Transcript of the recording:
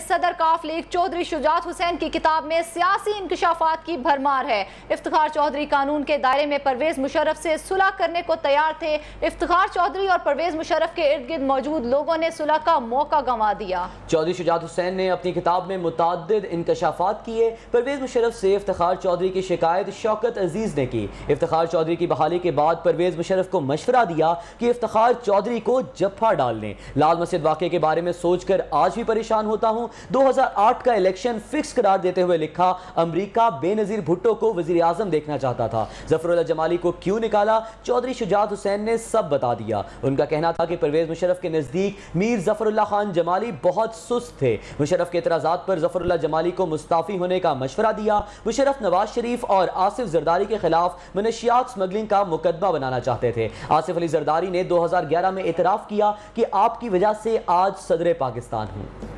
सदर काफ लीग चौधरी शुजात हुसैन की किताब में सियासी इंकशाफात की भरमार है। इफ्तिखार चौधरी कानून के दायरे में परवेज मुशर्रफ से सुलह करने को तैयार थे। इफ्तिखार चौधरी और परवेज मुशर्रफ के इर्द गिर्द मौजूद लोगों ने सुलह का मौका गंवा दिया। चौधरी शुजात हुसैन ने अपनी किताब में मुतअद्दिद इंकशाफात किए। परवेज मुशर्रफ से इफ्तिखार चौधरी की शिकायत शौकत अजीज ने की। इफ्तिखार चौधरी की बहाली के बाद परवेज मुशर्रफ को मशवरा दिया कि इफ्तिखार चौधरी को जफ्फा डाल लें। लाल मस्जिद वाक़े के बारे में सोचकर आज भी परेशान होता हूं। 2008 का इलेक्शन फिक्स करार देते हुए लिखा, अमरीका बेनजीर भुट्टो को वजीर आजम देखना चाहता था। जफरुल्लाह जमाली को क्यों निकाला, चौधरी शुजात हुसैन ने सब बता दिया। उनका कहना था कि परवेज मुशर्रफ के नजदीक मीर जफरुल्लाह खान जमाली बहुत सुस्त थे। मुशर्रफ के एतराज़ात पर जफरुल्लाह जमाली को मुस्ताफी होने का मशवरा दिया। मुशर्रफ नवाज शरीफ और आसिफ जरदारी के खिलाफ मनशियात स्मगलिंग का मुकदमा बनाना चाहते थे। आसिफ अली जरदारी ने 2011 में एतराफ किया कि आपकी वजह से आज सदर पाकिस्तान हूं।